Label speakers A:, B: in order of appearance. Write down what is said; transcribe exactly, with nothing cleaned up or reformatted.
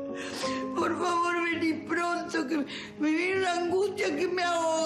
A: Por favor, vení pronto, que me viene una angustia que me ahoga.